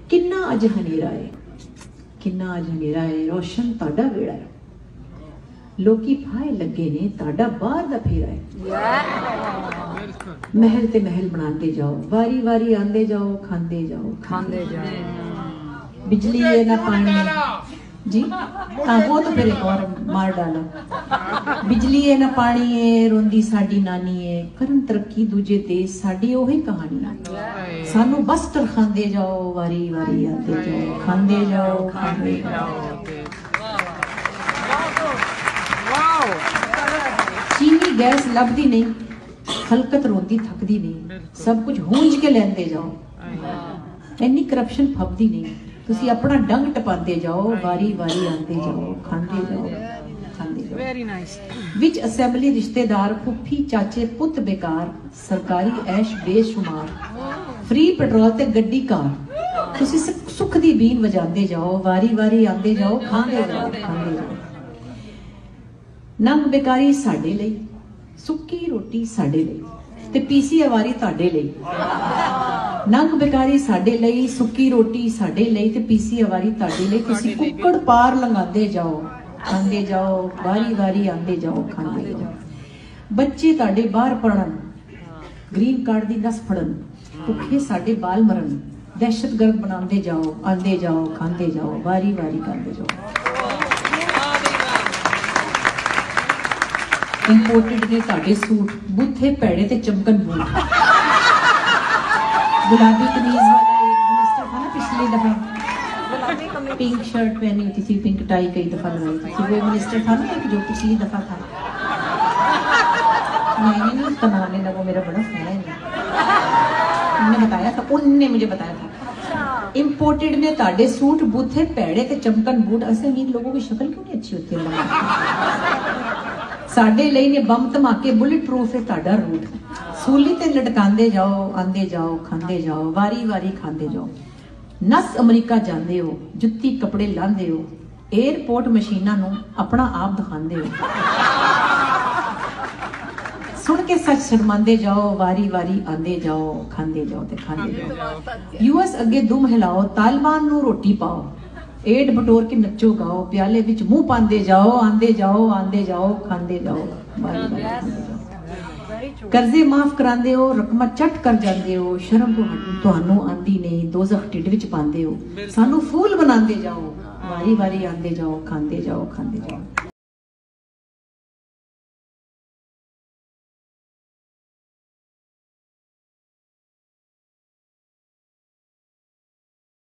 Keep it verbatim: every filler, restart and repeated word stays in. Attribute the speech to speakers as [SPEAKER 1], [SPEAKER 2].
[SPEAKER 1] किन्ना अज हनेरा है, किन्ना अज हनेरा है, रोशन ताड़ा वेड़ा है। लोकी फाए लगे ने, ताड़ा बाहर दा फेरा है। महल ते महल बनाते जाओ, वारी वारी आंदे जाओ, खांदे जाओ, खांदे जाओ। बिजली है ना पानी जी, हाँ वो तो फिर एक और मार डालो। बिजली है ना पानी है, रोंदी साडी नानी है, करन तरक्की दूजे देश, साडी ओही कहानी है। सानू बस तर खांदे जाओ, वारी वारी आते जाओ, खांदे जाओ, खांदे जाओ। चीनी गैस लभदी नहीं, खलकत रोंदी थकदी नहीं, सब कुछ हूंज के लेंदे जाओ। इन्नी करप्शन फबदी नहीं, तुसी अपना डंग टपाते जाओ, वारी वारी आते जाओ, खांदे जाओ, खांदे जाओ। Very nice. विच असेंबली रिश्तेदार, फुफी चाचे पुत बेकार, सरकारी ऐश बेशुमार, फ्री पेट्रोल ते गड्डी कार, तुसी सुख दी बीन वजांदे जाओ, वारी वारी आंदे जाओ, खांदे जाओ, खांदे जाओ। नंग बेकारी साडे लई, सुक्की रोटी साडे लई, ते पीसी अवारी ताडे लई। नंग बेकारी साडे लई, सुक्की रोटी साडे लई, ते पीसी अवारी ताडे लई। तुसी कुक्कड़ पार लंघांदे जाओ, खांदे जाओ, वारी वारी आंदे जाओ, खांदे जाओ। बच्चे ताडे बाहर पढ़न, ग्रीन कार्ड दी नस फड़न, भुखे साडे बाल मरन, दहशतगर्द बनांदे जाओ, आंदे जाओ, खांदे जाओ, वारी वारी खांदे जाओ। इंपोर्टेड ने ताड़े सूट, बुथे पैड़े ते चमकन बूट। गुलाबी कमीज वाला एक मिनिस्टर था ना पिछली दफा, पिंक शर्ट पहनी होती थी, पिंक टाई कई दफा लगाई थी, वो मिनिस्टर था ना एक जो पिछली दफा था। मैंने नहीं उसका नाम लेना, वो मेरा बड़ा फैन है, उन्होंने बताया था, उनने मुझे बताया था। इंपोर्टेड ने ताड़े सूट, बुथे पैड़े ते चमकन बूट। ऐसे अमीर लोगों की शक्ल क्यों नहीं अच्छी होती है? साडे लई ने बम धमाके, बुलेट प्रूफ है ताड़ा रूट, सूली ते लटकांदे जाओ, आंदे जाओ, खांदे जाओ, वारी वारी खांदे जाओ। नस अमरीका जांदे हो, जुत्ती कपड़े लांदे हो, एयरपोर्ट मशीनां नूं अपना आप दिखांदे हो। सुन के सच शर्मांदे जाओ, वारी वारी आंदे जाओ, खांदे जाओ ते खांदे जाओ। यूएस अगे दुम हिलाओ, तालिबान नूं रोटी पाओ, एड बटोर के नच्चो गाओ, प्याले विच मुंह पांदे जाओ, आंदे जाओ, आंदे जाओ, खांदे जाओ, बारी बारी खांदे जाओ। कर्जे माफ करांदे हो, रकमां चट कर जांदे हो, शर्म तुहानू आंदी नहीं, दोज़ख ढिड विच पांदे हो, सानू फूल बनांदे जाओ, वारी वारी आंदे जाओ, खांदे जाओ, खांदे जाओ।